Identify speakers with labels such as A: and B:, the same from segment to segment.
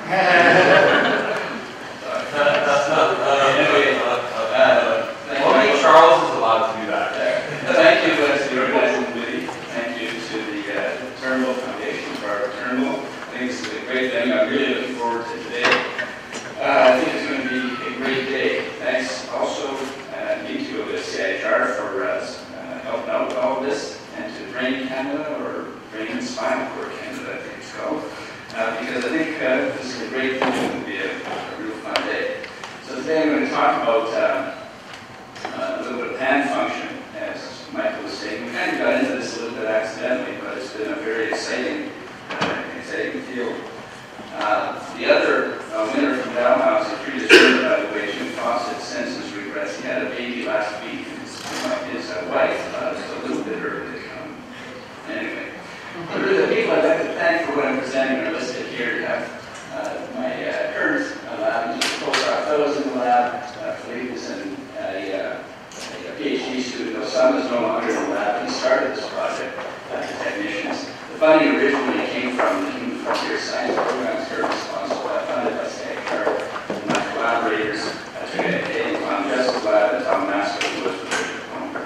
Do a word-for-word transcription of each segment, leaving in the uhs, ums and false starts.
A: Anyway, uh, only Charles is allowed to do that.
B: Thank you uh, to the organizing committee. Thank you to the uh, Turnbull Foundation for our Turnbull. I think this is a great thing. I'm really looking forward to today. Uh, I think it's going to be a great day. Thanks also uh, me to the C I H R for uh, uh, helping out with all of this, and to Brain Canada, or Brain Spinal Cord Canada, I think it's called. Uh, because I think uh, this is a great thing. It will be a, a real fun day. So today I'm going to talk about uh, uh, a little bit of hand function, as Michael was saying. We kind of got into this a little bit accidentally, but it's been a very exciting, uh, exciting field. Uh, the other uh, winner from Dalhousie, predetermined by the way, Jim Fawcett's census regrets. He had a baby last week, and his, his uh, wife uh, was a little bit early to come. Anyway. The people I'd like to thank for what I'm presenting are listed here. You have uh, my uh, current uh, lab, and just postdoc fellows in the lab, uh, Philippe is an, a, uh, a PhD student, though some is no longer in the lab. He started this project uh, to technicians. The funding originally came from the Human Frontier Science Programs here responsible, uh, funded by C I H R. My collaborators, uh, Trinity Tom Jess's lab, and Tom Masker, who was with Richard Palmer.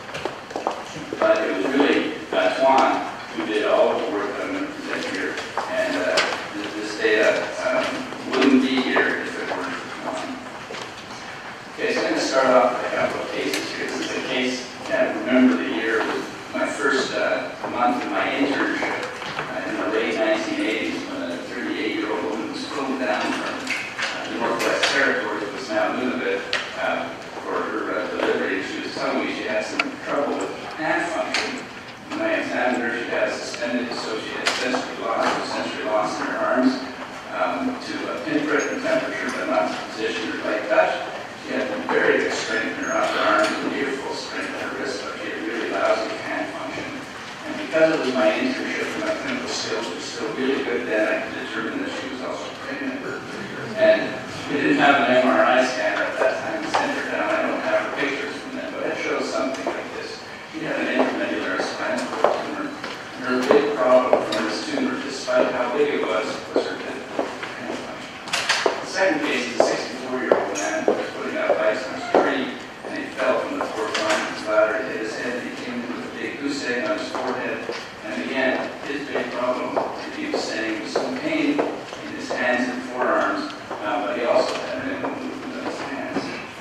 B: But it was really uh, Tuan who did all of the work that I'm going to present here, and uh, this, this data um, wouldn't be here if it weren't for Tuan. Okay, so I'm going to start off with a couple of cases here. This is a case, I can't remember the year, it was my first uh, month of my internship uh, in the late nineteen eighties, when a thirty-eight-year-old woman was flown down from uh, the Northwest Territories, was now Nunavut, uh, for her uh, delivery. She was telling me she had some trouble with hand function. When I examined her, she had suspended associated sensory loss, or sensory loss in her arms, um, to a pinprick and temperature, but not to position or light touch. She had very good strength in her upper arms and near full strength in her wrist, but she had really lousy hand function. And because it was my internship and my clinical skills were still really good then, I could determine that she was also pregnant. And we didn't have an M R I scanner at that time and sent her down. I don't have her pictures from then, but it shows something like this. She had an intramedular spinal cord tumor. And her big problem from this tumor, despite how big it was, was her difficult hand function. The second case is a sixty-four-year-old man who was putting out ice on his tree, and he fell from the fourth line of his ladder, hit his head, and he came in with a big goose egg on his forehead. And again, his big problem, as he was saying, was some pain in his hands and forearms, uh, but he also had an movement of his hands.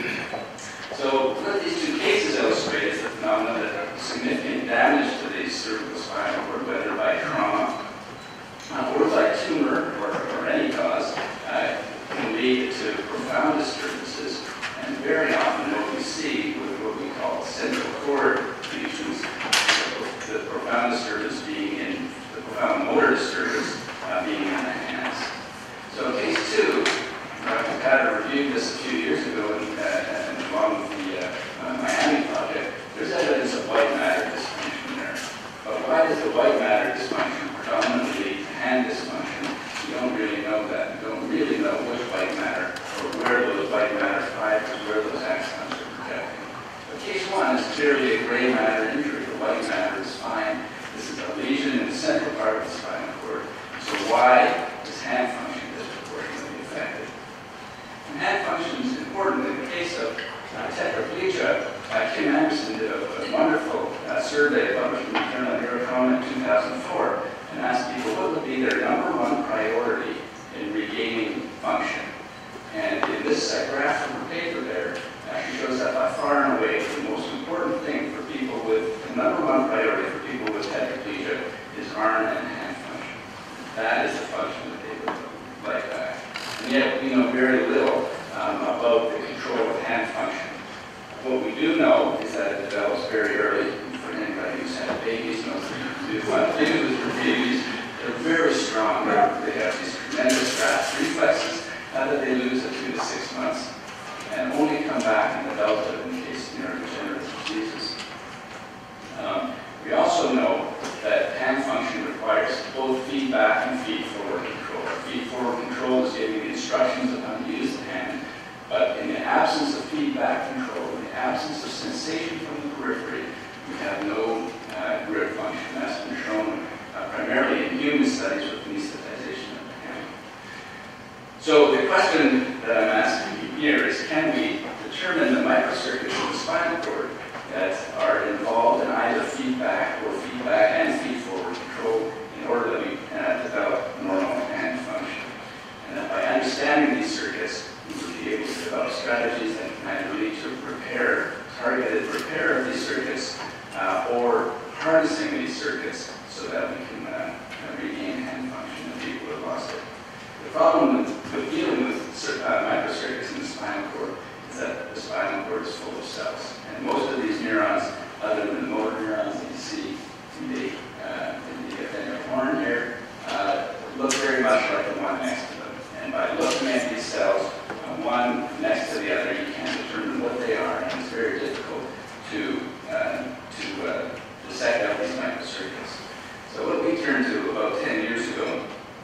B: So what these two cases illustrate is the phenomenon that significant damage to the cervical spinal cord, whether by trauma uh, or by tumor or, or any cause, uh, can lead to profound disturbances. And very often what we see with what we call central cord lesions, the profound disturbance being in, the profound motor disturbance uh, being in the hands. So case two, Doctor Tator reviewed this a few years ago, and, uh, and along with the uh, uh, Miami project, there's evidence of white matter dysfunction there. But why does the white matter dysfunction predominantly lead to hand dysfunction? We don't really know that. We don't really know which white matter, or where those white matter fibers, where those axons are projecting. But case one is clearly a gray matter injury. The white matter is fine. This is a lesion in the central part of the spinal cord. So why is hand function disproportionately affected? And hand function is important. In the case of uh, tetraplegia, uh, Kim Anderson did a, a wonderful uh, survey published in the Journal of Neurotrauma in two thousand four and asked people what would be their number one priority in regaining function. And in this uh, graph from her paper there, uh, she shows that by far and away the most important thing for people with, the number one priority for people with tetraplegia is arm and hand function. That is the function that they would like back. And yet we know very little um, about the control of hand function. What we do know is that it develops very early. For anybody who's had babies knows that you do one thing with your babies. They're very strong. They have these tremendous fast reflexes uh, that they lose at two to six months and only come back in adulthood in the case of neurodegenerative diseases. Um, we also know that hand function requires both feedback and feed-forward control. Feed-forward control is giving the instructions of how to use the hand, but in the absence of feedback control, in the absence of sensation from the periphery, we have no uh, grip function. That's been shown. Uh, primarily in human studies with anesthetization of the hand. So the question that I'm asking here is, can we determine the microcircuits in the spinal cord that are involved in either feedback or feedback and feed-forward control in order that we uh, develop normal hand function? And that by understanding these circuits, we will be able to develop strategies that can either lead to repair, targeted repair of these circuits, uh, or harnessing these circuits so that we can uh, regain hand function in people who have lost it. The problem with, with dealing with uh, microcircuits in the spinal cord is that the spinal cord is full of cells. And most of these neurons, other than the motor neurons that you see in the, uh, in the ventral horn here, uh, look very much like the one next to them. And by looking at these cells, uh, one next to the other, you can determine what they are, and it's very difficult to, uh, to uh, dissect out these microcircuits. So what we turned to about ten years ago,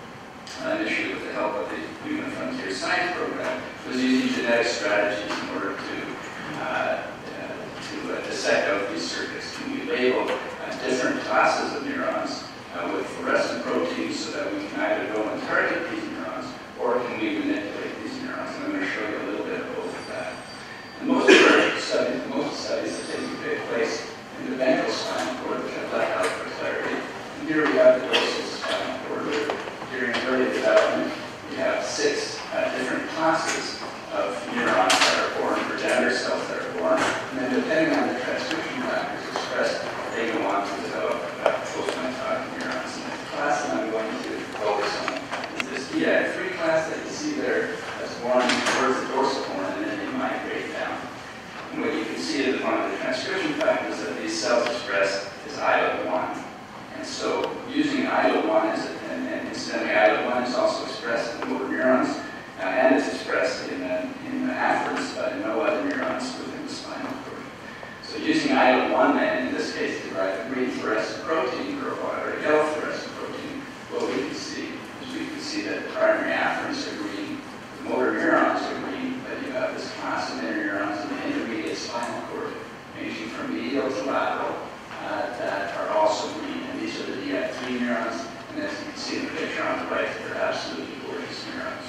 B: uh, initially with the help of the Human Frontier Science Program, was using genetic strategies in order to, uh, uh, to uh, dissect out these circuits. Can we label uh, different classes of neurons uh, with fluorescent proteins so that we can either go and target these neurons, or can we manipulate these neurons? And I'm going to show you a little bit of both of that. And most of our studies, most studies that take place in the ventral spinal cord, which I've left out for clarity. And here we have the dorsal spinal cord. During early development, we have six uh, different classes of neurons that are born, progenitor cells that are born, and then depending on the transcription factors expressed, they go on to develop uh, post-mitotic neurons. And the class that I'm going to focus on is this D I three class that you see there that's born towards the dorsal horn, and then they migrate down. And what you can see is one of the transcription factors that these cells express is I L O one. And so using I L O one as a, and, and incidentally I L O one is also expressed in motor neurons, uh, and it's expressed in, uh, in the afferents, but in no other neurons within the spinal cord. So using I L O one then, in this case, to derive a green fluorescent protein or a yellow fluorescent protein, what we can see is we can see that the primary afferents are green, the motor neurons are green, but you have this class of interneurons in the intermediate spinal cord, ranging from medial to lateral, uh, that are also green. And these are the D I three neurons, and as you can see in the picture on the right, they're absolutely gorgeous neurons.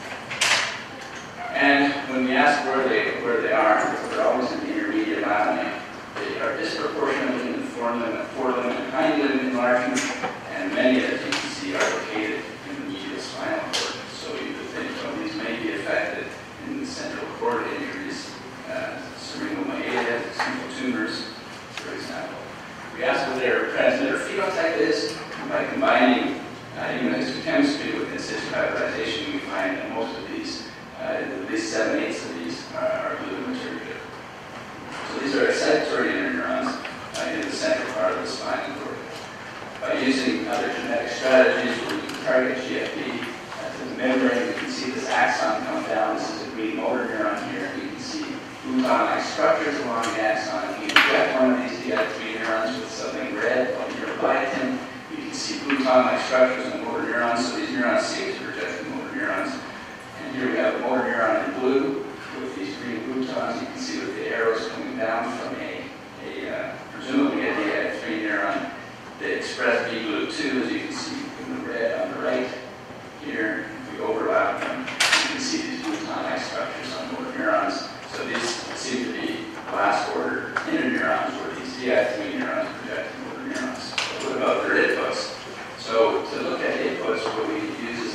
B: And when we ask where they where they are, they're always in the intermediate lamina. They are disproportionately in the forelimb and forelimb and hindlimb enlargement, and many of them you can see are located in the medial spinal cord. So you could think, well, these may be affected in the central cord injuries, uh, cerebral myelin, simple tumors, for example. We ask what their transmitter phenotype is, and by combining uh, immunohistochemistry with in situ hybridization, we find that most of these, uh, at least seven eighths of these, are, are glutamatergic. So these are excitatory interneurons uh, in the central part of the spinal cord. By using other genetic strategies where we can target G F P uh, to the membrane, we can see this axon come down. This is a green motor neuron here, and you can see gluton-like structures along the axon. If you inject one of these D I three neurons with something red on your biotin, you can see gluton-like structures in the motor neurons. So these neurons seem to project the motor neurons. And here we have a motor neuron in blue with these green glutons. You can see with the arrows coming down from a, a uh, presumably a D I three neuron. They express B glut two, as you can see in the red on the right. Here, if we overlap them, you can see these gluton-like structures on motor neurons. So these seem to be last order interneurons, where these D I three neurons project motor neurons. But what about their inputs? So to look at inputs, what we use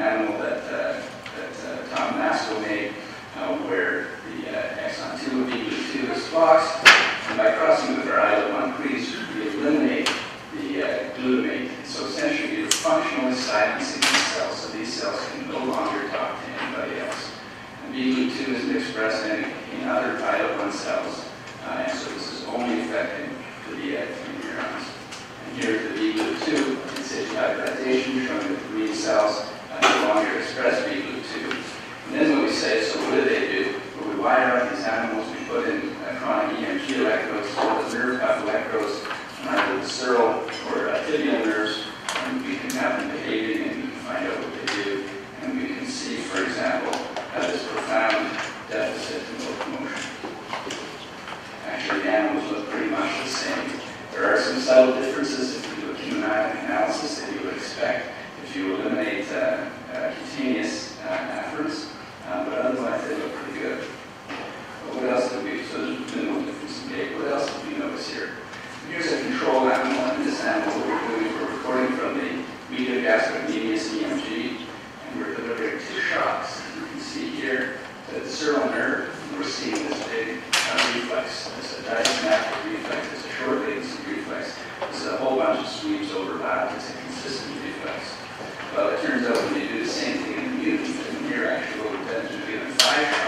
B: animal that, uh, that uh, Tom Masco made, uh, where the uh, exon two of B glued two is lost, and by crossing with our I L O one cleaves, we eliminate the uh, glutamate. So essentially, you're functionally silencing these cells, so these cells can no longer talk to anybody else. And B glued two isn't expressed in, in other I L O one cells, uh, and so this is only affecting the B A three neurons. And here at the B glued two, in situ hybridization, showing that the green cells uh, no longer express B glued two. And then what we say, so what do they do? Well, we wire up these animals, we put in uh, chronic E M G electrodes, so the nerve cuff electrodes, on either the sural or uh, tibial nerves, and we can have them behaving and we can find out what they do. And we can see, for example, uh, this profound deficit in locomotion. Actually, the animals look pretty much the same. There are some subtle differences if you do a hemodynamic analysis that you would expect if you eliminate uh, uh, cutaneous uh, afferents, uh, but otherwise they look pretty good. But what else did we, so there's minimal difference in gait. What else did we notice here? Here's a control animal, and this animal what we're doing, we're recording from the medial gastric medius E M G, and we're delivering two shocks. You can see here that the sural nerve, we're seeing this big uh, reflex. This is a diaphragmatic reflex, it's a short latency reflex. This is a whole bunch of sweeps overlapped, it's a consistent reflex. Well, it turns out when you do the same thing in the mutant, and here actually what we've done is we've given five shocks.